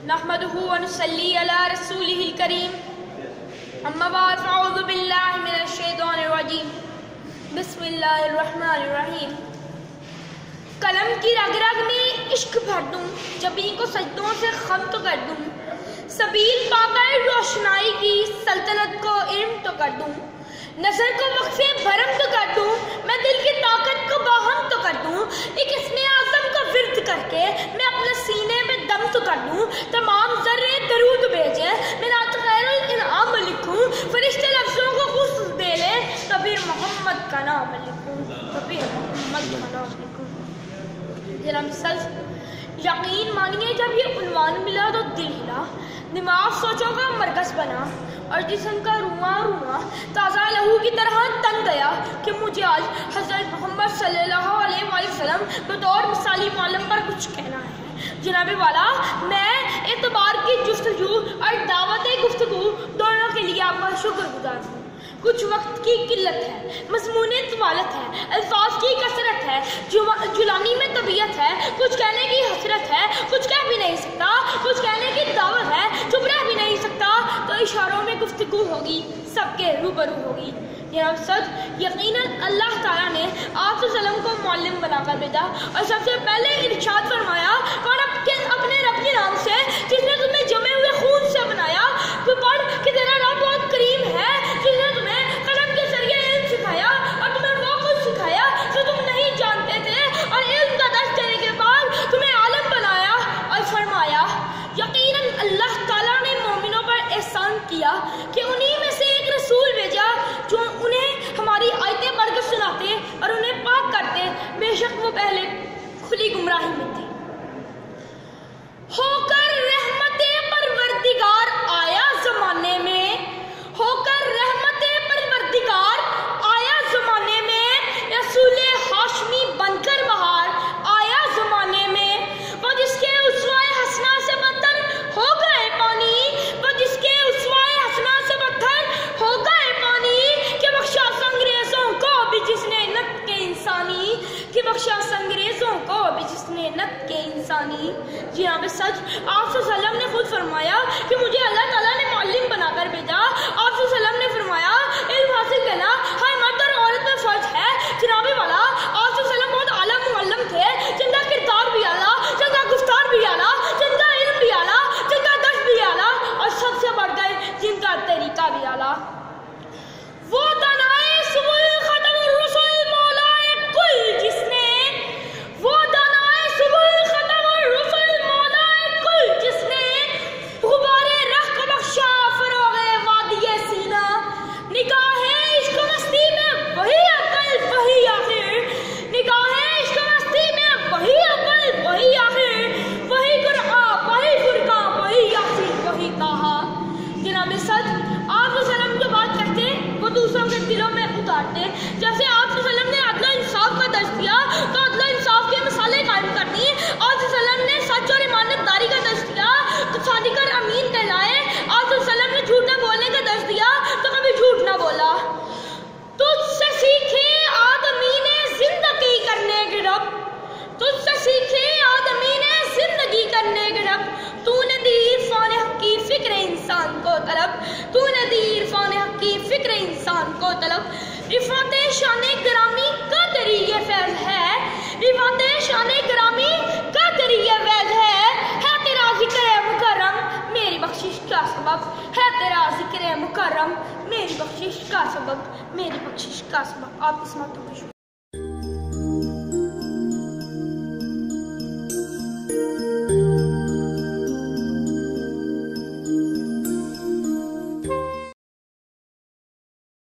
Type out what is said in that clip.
नहमदुहु व नुसल्ली अला रसूलिहिल करीम। अम्मा बाद फ़अऊज़ु बिल्लाहि मिनश शैतानिर रजीम। बिस्मिल्लाहिर रहमानिर रहीम। कलम की रग रग में इश्क भर दूँ, जबीं को सजदों से खम तो कर दूँ, सबील पाकर रोशनाई की सल्तनत को इल्म तो कर दूँ, नजर को वक्फे भरम तो कर दूँ, मैं दिल की ताकत को बाहम तो कर दूँ, एक इसमें आज़म को विर्द करके मैं अपने सीने में दम तो कर दूँ, तमाम ज़र्रे दरूद भेजे मैं नात खैरुल इनाम लिखूँ, फरिश्ते लफ्ज़ों को खुश दे ले कबीर मोहम्मद का नाम लिखूँ, कबीर मोहम्मद का नाम लिखूँ। जनाब सल्फ यकीन मानिए, जब ये उन्वान मिला तो दिल हिला, दिमाग सोचों का मरकज़ बना और जिस्म का रुआ रुआ ताज़ा लहू की तरह तन गया कि मुझे आज हज़रत मोहम्मद सल्लल्लाहु अलैहि वसल्लम बतौर मिसाली मालूम पर कुछ कहना है। जनाबे वाला, मैं एतबार की जुस्तजू और दावत गुफ्तगू दोनों के लिए आपका शुक्रगुजार हूँ। कुछ वक्त की किल्लत है, मज़मूने तवालत है, अल्फाज की कसरत है, जुलानी में तबीयत है, कुछ कहने की हसरत है, कुछ कह भी नहीं सकता, कुछ कहने की दावत है, चुप रह भी नहीं सकता, तो इशारों में गुफ्तगू होगी, सबके रूबरू होगी। जनाब सच यकीनन अल्लाह ताला ने आप सल्लम को मुअल्लिम बनाकर भेजा और सबसे पहले इरशाद फरमाया, और अपने रब के नाम से जिसने तुम्हें जमे हुए खून से बनाया, तो पढ़ कि तेरा रब बहुत करीम है, जिसने तुम्हें कलम के जरिए इल्म सिखाया और तुम्हें वो कुछ सिखाया जो तुम नहीं जानते थे, और इल्म का दर्स देने के बाद तुम्हें आलम बनाया। और फरमाया, यकीनन अल्लाह ताला ने मोमिनों पर एहसान किया कि उन्हीं में से एक रसूल भेजा जो उन्हें हमारी आयतें पढ़कर सुनाते और उन्हें पाक करते, बेशक वो पहले खुली गुमराही में थे। होकर रहमते परवरदिगार आया जमाने में, होकर रहमते परवरदिगार आया जमाने में, रसूले हाशमी बनकर बहार आया जमाने में, वो जिसके उसवाए हसना से बदतर हो गए पानी, वो जिसके उसवाए हसना से बदतर हो गए पानी, कि बख्शा अंग्रेजों को भी जिसने नत के इंसानी, कि बख्शा अंग्रेजों को भी जिसने नत के इंसानी। जी हाँ, सच आप सल्लम ने खुद फरमाया कि मुझे अल्लाह ताला ने मुअल्लिम बनाकर भेजा। आप सल्लम ने फरमाया, इल्म हासिल करना हर मर्द और औरत पर फर्ज है। जनाबे वाला, आप सल्लम बहुत आला मुअल्लिम थे, जिनका किरदार भी आला, जिनका गुफ्तार भी आला, जिनका इल्म भी आला, जिनका दर्स भी आला, और सबसे बढ़ गए जिनका तरीका भी आला। वो दानाए सुबुल खत्म रसूल मौलाए कुल जिसने, वो दानाए सुबुल खत्म रसूल मौलाए कुल जिसने, गुबारे रख को बख्शा फरोगे वादिये सीना, निगाहे इश्क मस्ती में वही अकल वही आखिर, निगाहे इश्क मस्ती में वही अकल वही आखिर, वही कुरान वही फुरकान वही यासीन वही कहा। जनाब सच आप सल्लम जो बात करते वो दूसरों के दिलों में उतारते। जैसे आप सल्लम ने अदल इंसाफ का दर्ज दिया तो अदल इंसाफ के मिसालें कायम कर दी। आप सल्लम ने सच और ईमानदारी का दर्ज दिया तो सादिक और अमीन कहलाए। आप सल्लम ने झूठ न बोलने का दर्ज दिया तो कभी झूठ ना बोला। तुझसे सीखे आदमी ने जिंदगी करने के रब, तुझसे सीखे आदमी ने जिंदगी करने के रब, तूने दी इरफान हक की फिक्र इंसान को तलब, तूने दी इरफान हक की फिक्र इंसान को तलब। रिफाते शाने ग्रामी का तेरी ये फैज़ है, रिफाते शाने ग्रामी का तेरी ये फैज़ है तेरा जिक्र मुकर्रम मेरी बख्शिश का सबब, है तेरा जिक्र मुकर्रम मेरी बख्शिश का सबब, मेरी बख्शिश का सबब। आप इस मौके पर